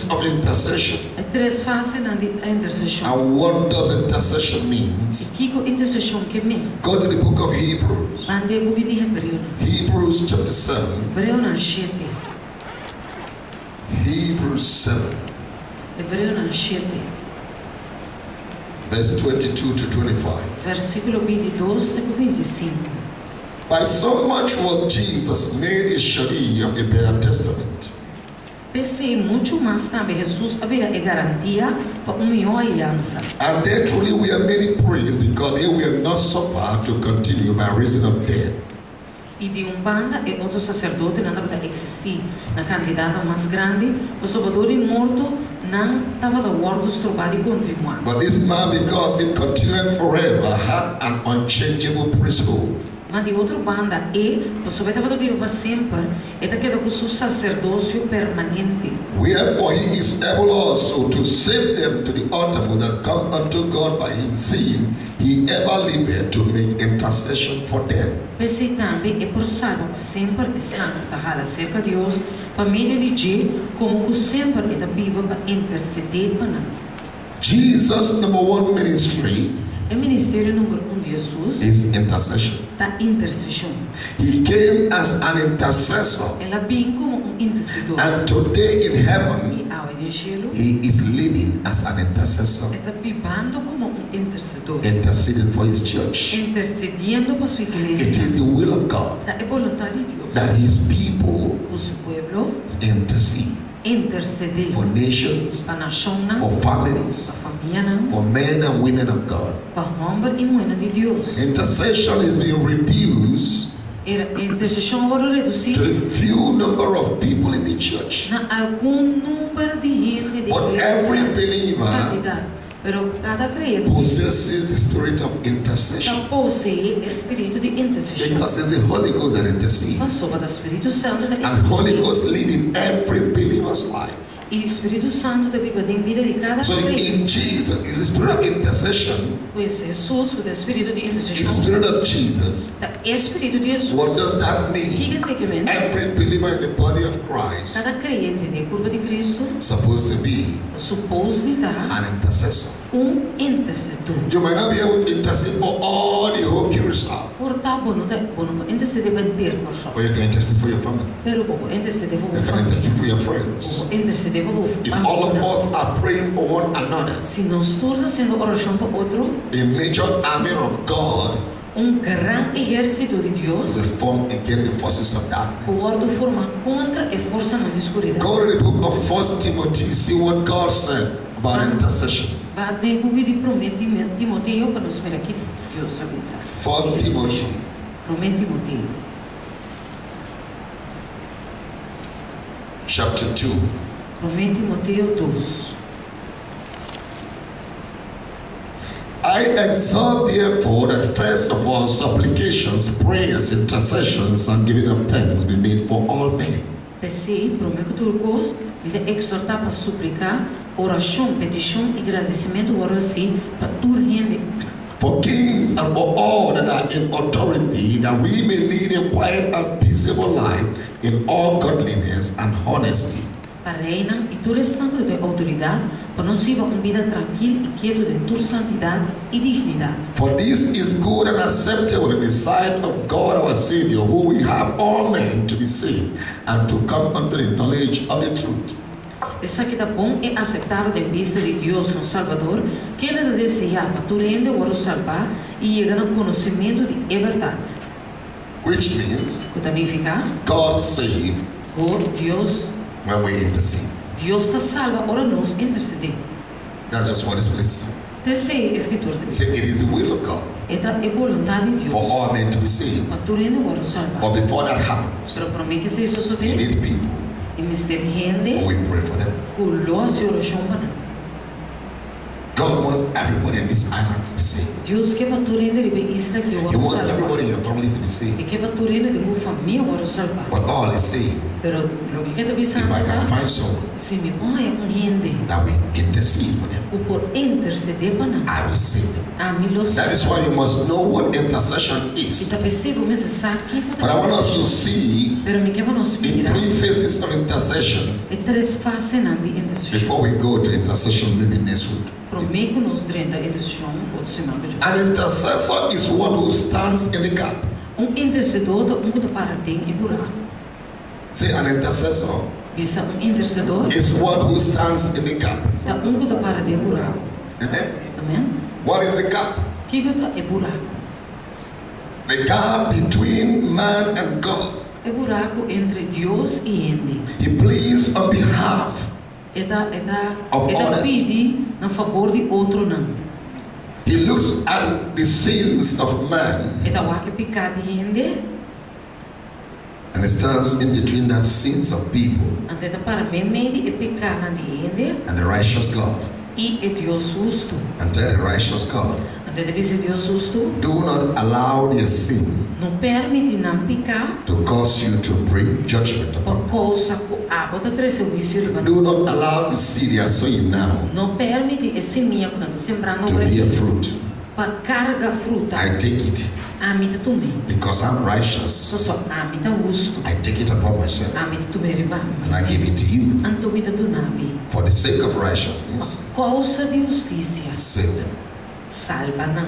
phases of intercession. É três fases na intercessão. And what does intercession means? Kiko intercessão que me. Go to the book of Hebrews. Ande bubi de Hebreu. Hebrews chapter 7. Hebreu na 7. Hebrews 7. Hebreu na 7. Verse 22 to 25. Versículo 22 e 25. By so much was Jesus made a sharia of a better testament. Pensei muito mais também Jesus havia a garantia para uma melhor aliança. And they truly were many praised because they were not suffered to continue by reason of death. E de banda e outro sacerdote não deve existir na candidata mais grande, o salvador morto não estava de acordo trovar e continuar. But this man, because it continued forever, had an unchangeable priesthood. Mas de outra banda o salvador estava vivo sempre, e daquele com seu sacerdócio permanente. Wherefore he is able also to save them to the uttermost that come unto God by him, seeing he ever liveth to make intercession for them. Pensei também por salvo para sempre estando a acerca de Deus, para meio de Deus, como sempre está vivo para interceder para nós. Jesus' number one ministry O ministério número 1 de Jesus is intercession. da intercessão. He came as an intercessor, Ela vem como intercedor. and today in heaven E ao de cielo, he is living as an intercessor, está vivendo como intercedor. interceding for his church. Intercediendo por sua It igreja. is the will of God Da voluntad de Dios. that his people O su pueblo intercede interceder for nations, para a nação, for para families, a família, for men and women of God. para homem e mulher de Deus. Intercession is being reduced A intercessão agora to reduzida a few number of people in the church. na algum número de gente de But every igreja. believer Pero cada crente possesses the spirit of intercession, possui espírito de intercessão. because it's the Holy Ghost that intercedes. A sopa do Espírito Santo da And Holy intercessão. Ghost live in every believer's life. E o Espírito Santo da Bíblia tem vida de cada So crente. in Jesus, is the spirit of intercession, Pois Jesus, o espírito de is the intercessão, spirit of Jesus. da espírito de Jesus. What does that O que mean? quer dizer que vem? Every believer in the body of Christ Cada crente de curva de Cristo is supposed to be supôs de dar an intercessor. intercedor. You might not be able to intercede for all the hope you receive, Portanto, bueno interceder para ter por só. or you can intercede for your family. Pero pouco interceder para You o can intercede família. for your friends. Pouco interceder para o If all of família. us are praying for one another, Se nós todos sendo oração para outro, a major army of God grande exército de Deus, will form against the forces of o darkness. outro forma contra a força na escuridão. Go to the book of 1 Timothy, see what God said about intercession. Vai ter que ouvir de Timoteo para nos ver aqui Deus avisa. 1 Timothy Promete Timoteo. chapter 2. Promete Timoteo 2. I exhort therefore that first of all supplications, prayers, intercessions, and giving of thanks be made for all men. Pensei, prometo turcos, me de exortar para suplicar, oração, petição e agradecimento agora sim para toda gente. For kings and for all that are in authority, that we may lead a quiet and peaceable life in all godliness and honesty. Para reinar e todo estado de autoridade, para nós viver uma vida tranquila e quieta de toda santidade e dignidade. For this is good and acceptable in the sight of God our Savior, who we have all men to be saved and to come unto the knowledge of the truth. Essa que dá bom e aceitável de vista de Deus, nosso Salvador, que Ele deseja para tu rende o salvar e chegar ao conhecimento de verdade. Which means O que significa? God saved Deus when we intercede. Deus está salva, ora nós intercedemos. That's just what this place is saying. Terceiro escritor de Say it is the will of God Esta é vontade de for Deus. all men to be saved. Para tu rende o salvar. But before that happens, Pero para mim que se isso we sucede, need people e mistério who rende, we pray for them. o loss e oração para nós. God wants everybody in this island to be saved. Deus quer faturene de isla que He eu wants salvar. everybody in your family to be saved. E quer faturene de minha família eu salvar. But all is saying, Pero lo que quer if I can saber find someone se me põe gente that will intercede for them, o por interceder para nós. I will save them. A mim lo That is why you must know what intercession E is. tá percebo mas sabe But I want us to see Pero me quer nos the mirar. three phases of intercession E três fases na de intercessão. before we go to intercession maybe next week. Prometo nos drenda intercessão ou semana de An intercessor is one who stands in the gap. intercedor da que para tem e buraco. Say an intercessor Bisa intercedor is one who stands in the gap. da que para tem buraco. Amen. Amém? What is the gap? Que é buraco? The gap between man and God. É buraco entre Deus e gente. He pleads on behalf Of others. pede na favor de outro não. He looks at the sins of man É da que pecado de gente. and he stands in between the sins of people Ante da para bem meio é pecado de gente and the righteous God. e é Deus justo. And tell the righteous God, Ante deve ser Deus justo. do not allow their sin Não permite não pecar to cause you to bring judgment por upon them. causa que a bota três serviços de Do not allow the seed they are sowing now não permite esse minha quando está sembrando to bear fruit. para carga fruta. I take it A mim tá também. because I'm righteous. Só a mim tá justo. I take it upon myself A mim tá também riba. and I give it to you. Anto mim tá do nami. For the sake of righteousness, Causa de justiça. save them. Salva não.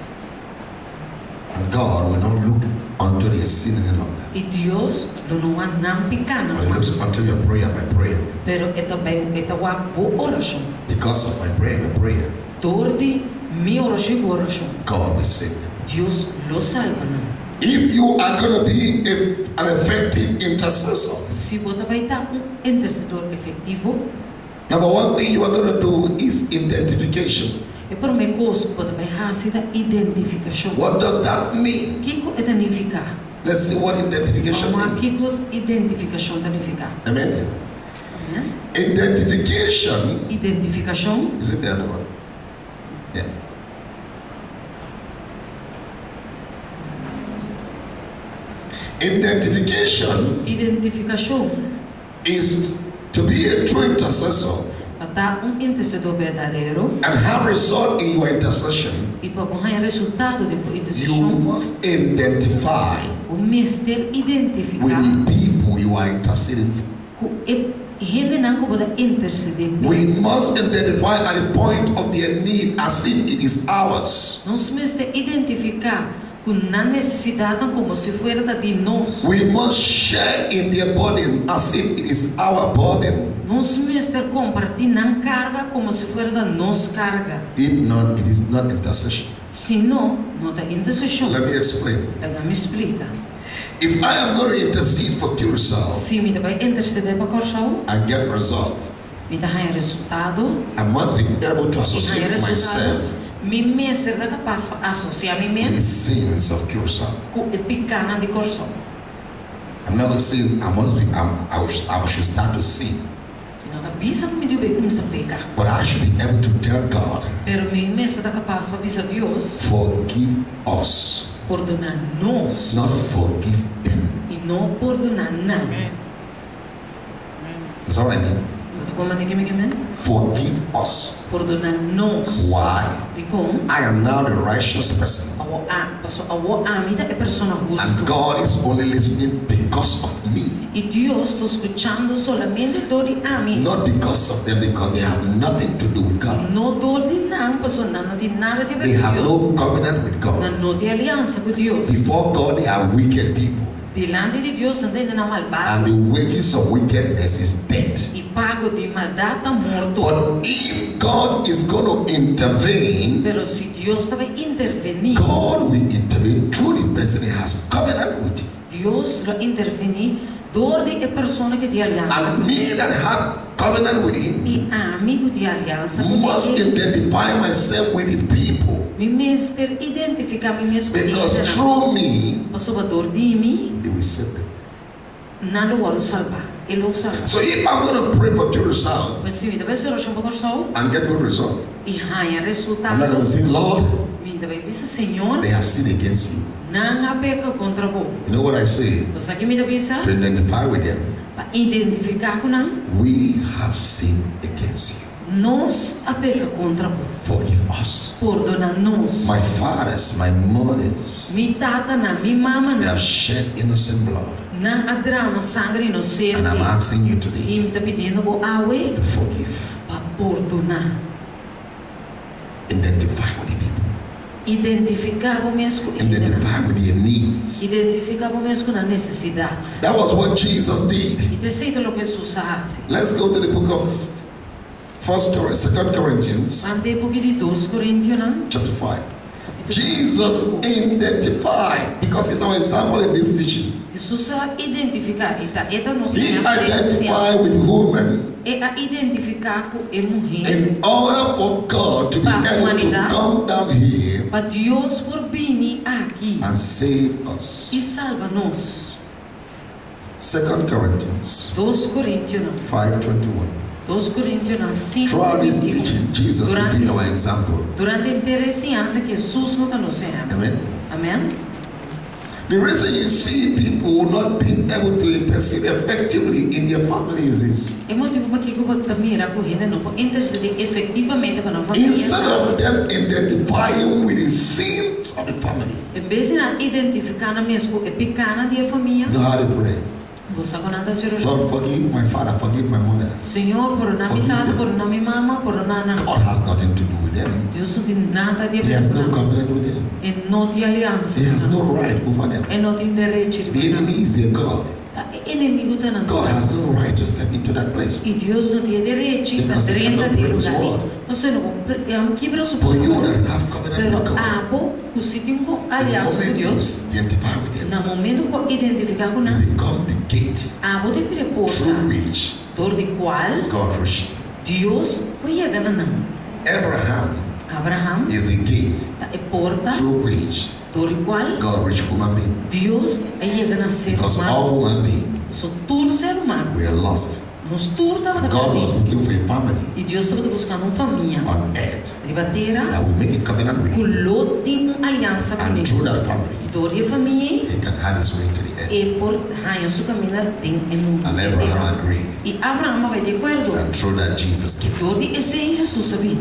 And God will not look unto their sin any longer. E Deus não há não pecar não But He looks mais. unto your prayer, my prayer. Pero é também é da boa oração. Because of my prayer, my prayer, Dor de minha oração e oração. God will save them. Deus lo salva não. If you are going to be an effective intercessor, Se você vai estar intercedor efetivo, number one thing you are going to do is identification. é por uma coisa que você vai fazer da identificação. What does that mean? O que é identificar? Let's see what identification Vamos aqui means. com identificação identificar. Amen. Identification. Identificação. Is it the other one? Yeah. Identificação Is to be a true intercessor para dar intercedor verdadeiro and have result in your intercession. e para ter resultado de You intercessão. must identify O mestre with identificar the people you are interceding for. gente não pode interceder. We must identify at the point of their need as if it is ours. Nós mestre identificar com a necessidade como se fosse de nós. We must share in their burden as if it is our burden. Nós mestre compartilhar a carga como se fosse da nossa carga. If not, it is not intercession. Se não, não dá intercessão. Let me explain. Ela me explica. If I am going to intercede for Curacao Se me vai interceder para Corchão, and get result, me dá resultado. I must be able to E associate resultado, myself me mestre da capaz de associar me with the mesmo sins of Curacao. com o pecado de Corchão. I'm not going to say I should start to sin, Não dá bisa que me deu bem como se pecar. but I should be able to tell God, Pero me mestre da capaz de avisar Deus, forgive us, perdonar nós not forgive them. e não perdonar não. That's what I mean. Como é que me queimem? Forgive us. Perdonar nós. Why? De como? I am now the righteous person, A vida é persona and justa. God is only listening because of me, E Deus está escutando solamente dor de a mim. not because of them, because they have nothing to do with God. Não dor de não, pessoa não de nada de They ver have Deus. no covenant with God. Não tem aliança com Deus. Before God, they are wicked people, Delante de Deus não tem nada and malvado. the wages of wickedness is death. E pago de maldade morto. But if God is going to intervene, Pero se Deus vai intervenir, God will intervene through the person he has covenant with. Deus vai intervenir dor de pessoa que tem aliança. And me that have covenant with him E amigo de aliança must identify myself with the people, me mestre identificar me mesmo because com through me pessoa dor de mim, they will save them. não o salvar. e lo usará. So if I'm going to pray for good result Mas se me deve orar por coração and get good result, e ganhar I'm resultado, not going to say, Lord, me deve dizer, Senhor, they have sinned against you. não há peca contra vós. You know what I say? Você que me deve dizer, To identify with them, para identificar com nós, we have sinned against you. nós a peca contra vós. Forgive us. Perdona-nos. My fathers, my mothers, Mi tata na, mi mama they na, have shed innocent blood. não há drama, sangue inocente. And I'm asking you today E me está pedindo o awe to forgive. para perdonar. Identify with the people. Identificar o mesmo. Identify with their needs. Identificar o mesmo na necessidade. That was what Jesus did. E terceiro, o que Jesus faz. Let's go to the book of 2 Corinthians Ande porque de 2 Coríntios, não? chapter 5. Jesus identified, because he's our example in this teaching. Jesus a identificar. Eta nos He identified with women é a identificar com a mulher. in order for God to be able to come down here Para Deus por vir aqui and save us. e salva-nos. 2 Corinthians 2 Coríntios, não? 5:21. 2 Coríntios, não? 5, Throughout this teaching, Jesus will be our example. Durante inteira ensinança que Jesus não nos ensina. Amen. Amém? The reason you see people not being able to intercede effectively in their families is É motivo para que eu também a corrida não pode interceder efetivamente para não fazer. instead of them identifying with the sins of the family, Em vez de identificar na mesma é pequena de família, you know how to pray. você conta a cirurgia. Lord, forgive my father, forgive my mother. Senhor, por na minha tata, por na minha mama, por na na. God has nothing to do with them. Deus não tem nada de He has no ver. covenant with them. E não tem aliança. He has no right over them. E não tem direito. The enemy is their God. O inimigo está na God has no right to step into that place. E Deus não tem direito de Because he entrar cannot break his dentro word. Você não quebra sua For you palavra. that have covenant Pero with God, abo, você tem uma the aliança com moment you Deus. identify with Him, No momento que identificar com you nós, become the gate abo de through porta, which dor de qual God reaches them. Deus vai chegar na não. Abraham Abraham is the gate é porta, through which dor de qual God reached human being. Deus vai chegar na ser Because humano. all human beings Só todo ser humano. were lost. Nós todos estamos God was perdidos. looking for a family E Deus estava buscando uma família. on earth Ribateira, that will make a covenant with Him. pulou tem uma aliança And comigo. through that family, E dor de família He can have His way to the earth. e por raio sua caminhada tem em mundo. And Abraham agreed. E Abraão vai de acordo. And through that, Jesus came. Dor de esse em Jesus sabia.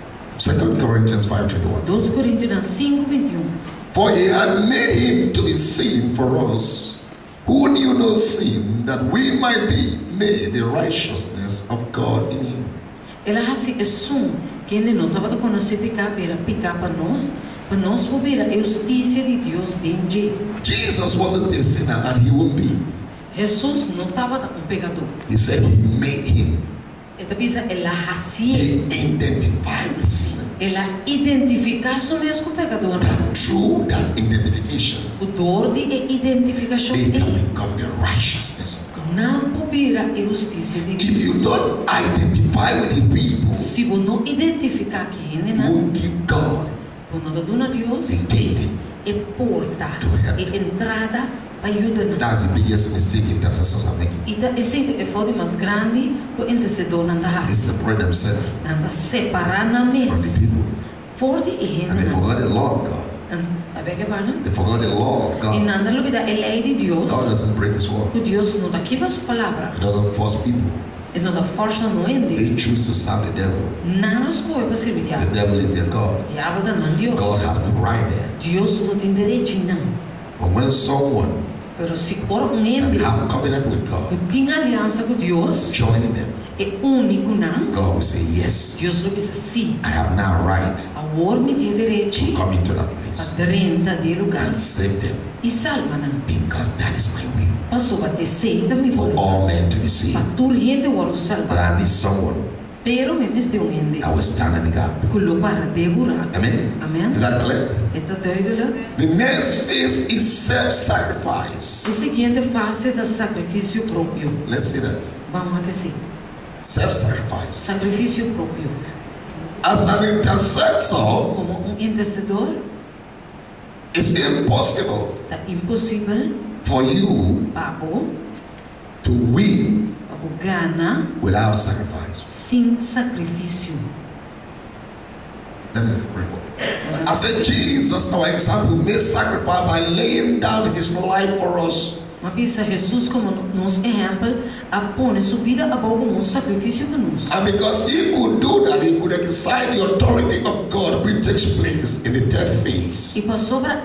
2 Corinthians 5:21. 2 Coríntios 5:21. For He had made Him to be sin for us, who knew no sin, that we might be made the righteousness of God in Him. Ela assim é som que ainda não estava a conhecer pecar para nós for ver a justiça de Deus dentro. Jesus wasn't a sinner and He won't be. Jesus não estava um pecador. He said He made Him. Ela pensa, ela hacía, He identified with sin. ela identificação mesmo com o pecador. That through that identification, O dor de identificação they can é become the righteousness of God. não pode a justiça de If you Deus. don't identify with the people, Se você não identificar quem you é, won't give God você não dá a Deus the gate. é porta, é entrada para ajudar. That's the biggest mistake intercessors are making. E esse é a falta mais grande que o intercedor não They está separate themselves não separar na from the mesa. people. Forte e And they gente. forgot the law of God. A ver que pardon? They forgot the law of E God. nada lo vida a lei de Deus. God doesn't break His word. O Deus não dá aqui para sua palavra. He doesn't force people. E não dá força no ende. They choose to serve the devil. Não escolhe para servir The diabo. devil is their God. Diabo dá não Deus. God has no right there. Deus não tem direito não. But when someone Pero se por can ende have covenant with que God, tem aliança com Deus join them, é único não. God will say, yes, Deus lo diz sim. I have now right Agora me tem direito to come into that a place renta de lugar and save them, e salva não. because that is my will, Passou para ter seita me for for. all men to be saved. Para tu gente o But salvar. I need someone Pero me viste um ende. that will stand in the gap. Kullo para devorar. Amen? Amen. Is that clear? Está doido? The next phase is A self-sacrifice. seguinte fase da sacrifício próprio. Let's see that. Vamos a dizer. Self-sacrifice. Sacrifício próprio. As an intercessor, Como intercedor, it's impossible é impossível for you para to win gana without sacrifice. sem sacrifício. Let me record. I said Jesus, our example, made sacrifice by laying down his life for us. Mas pensa, Jesus como nosso exemplo, apone sua vida a pouco um sacrifício para nós. And because he could do that, he could exercise the authority of God, which takes place in the third phase. E para sobra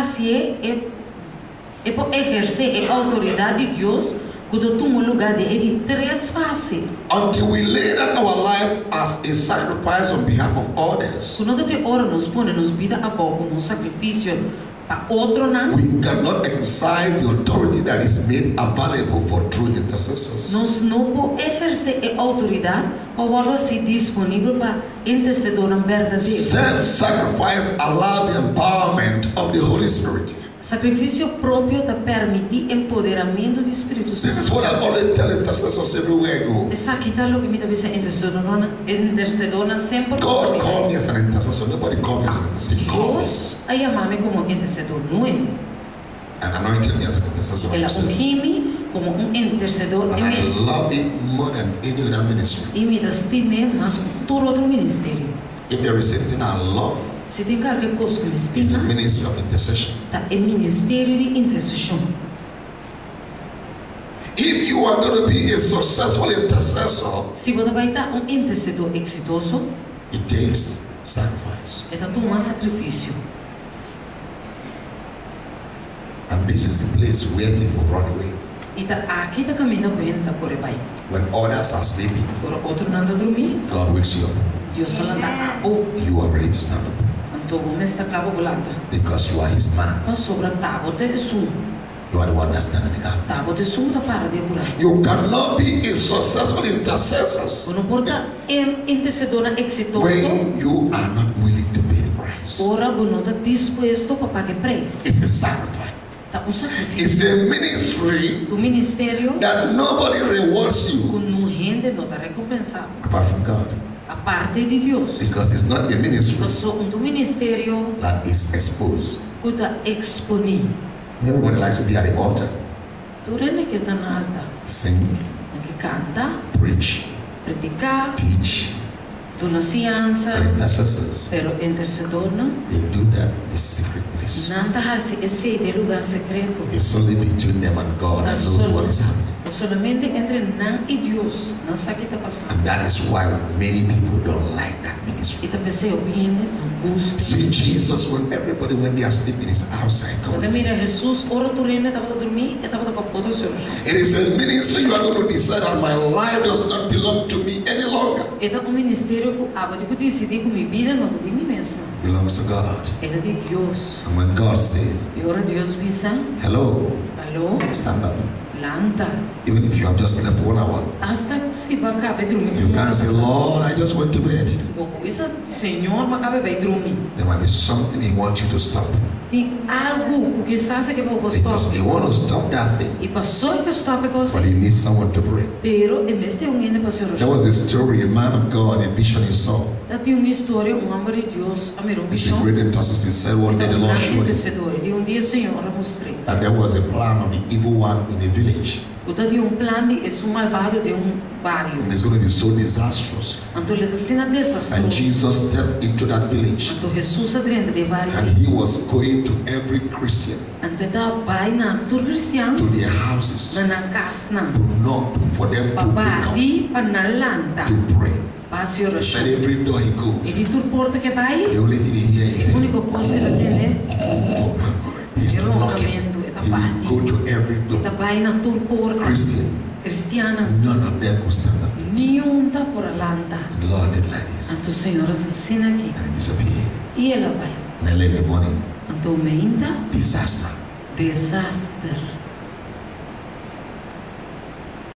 para exercer a autoridade de Deus, quando toma lugar de três fases. Until we lay down our lives as a sacrifice on behalf of others, Quando te ora nos põe nos vida a pouco um sacrifício para outro não. we cannot exercise the authority that is made available for true intercessors. Nós não podemos exercer a autoridade para se disponível para intercedor verdadeiro. Self-sacrifice allows the empowerment of the Holy Spirit. Sacrifício próprio te permite empoderamento do Espírito This is Santo. what I always tell intercessors everywhere I go. Essa aqui tá o que me deve ser intercedora sempre. God called me as an intercessor. Nobody called me as an intercessor. He called me Deus a chamar-me como intercedor, não é? and anointed me as an intercessor. Ela himself. ungiu-me como intercedor And I imenso. love it more than any other ministry. E me estime mais que todo outro ministério. If there is anything I love, Se tem qualquer coisa que me it's the estima, ministry of intercession. tá é ministério de intercessão. If you are going to be a successful intercessor, Se você vai estar intercedor exitoso, it takes sacrifice. é tomar sacrifício. And this is the place where people run away. E tá aqui tá caminhando com ele tá corre vai. When others are sleeping, Agora outro não anda dormir, God wakes you up. Deus só anda a boa. You are ready to stand up Então vamos estar clavo bolada. because you are his man. Mas sobra tábua de sum. You are the one that stands in the gap. Tábua de sum tá para de burar. You cannot be a successful intercessor Você não pode estar intercedora exitoso. when you are not willing to pay the price. Ora, você não está disposto para pagar preço. It's a sacrifice. Tá It's sacrifício. a ministry O ministério that nobody rewards you que não rende, não está recompensado. apart from God, A parte de Deus. because it's not a ministry Mas só ministério that is exposed. que está exponível. Everybody likes to be at the altar, Tu rende que está na alta. sing, Que canta, preach, predicar, teach. dona ciência, But intercessors, pero intercedor não. they do that in the secret place. Não está esse de lugar secreto. It's only between them and God that knows what is happening. Solamente entre não e Deus. Não sabe o que está passando. And that is why many people don't like that ministry. E também se obviamente não gosta. See, Jesus, when everybody, when they are sleeping, is outside. Quando mira Jesus, ora tu rende, estava a dormir, e estava para foto seu chão. It is a ministry you are going to decide that my life does not belong to me any longer. É ministério que a de decidir que minha vida não é de mim mesma. It belongs to God. É de Deus. And when God says, E ora Deus visa, hello, alô, stand up. lanta. Even if you have just slept 1 hour, Hasta se vai acabar dormir. you can't say, Lord, I just went to bed. Isso, Senhor, vai acabar bem dormir. There might be something He wants you to stop. Tem algo que sabe que vou Because stop. He wants to stop that thing. E passou que stop But coisa. He needs someone to pray. Pero em vez de ainda para seu There chão. was a story, a man of God, a vision he saw. Tem uma história, homem de Deus, a meu He's a chão. great intercessor. He said one day the Lord showed him Intercedor. E dia Senhor mostrei. that there was a plan of the evil one in a village. Então de plano de esse malvado de bairro. And it's going to be so disastrous. Então ele está sendo And desastroso. Jesus stepped into that village. Então Jesus adrende de bairro. And he was going to every Christian, Então está vai na todo cristiano, to their houses, na casa na. to knock, for them to wake up, Babadi para na lanta. to pray. Passe And oração. every door he E goes, de tur porta que vai, the only thing he hears a is única coisa que ele atende he's é knocking. roncamento, é He will go bati. to every E door. vai na tur porta. Christian, Cristiana, none of them will stand up. nenhum tá por a lanta. And the Lord did like this. Então o Senhor assassina aqui. And he disappeared. E ela vai. And early in the morning, Então ainda disaster. desastre.